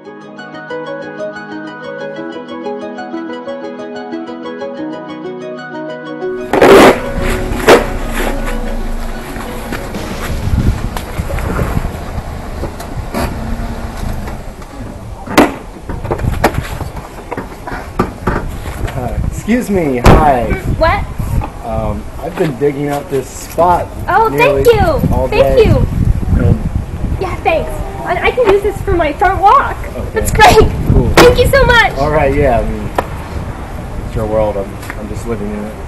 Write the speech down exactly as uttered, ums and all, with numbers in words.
Excuse me, hi. What? Um, I've been digging out this spot. Oh, thank you. All thank day. you. And Yeah, thanks. I, I can use this for my front walk. Okay. That's great. Cool. Thank you so much. All right, yeah. I mean, it's your world. I'm, I'm just living in it.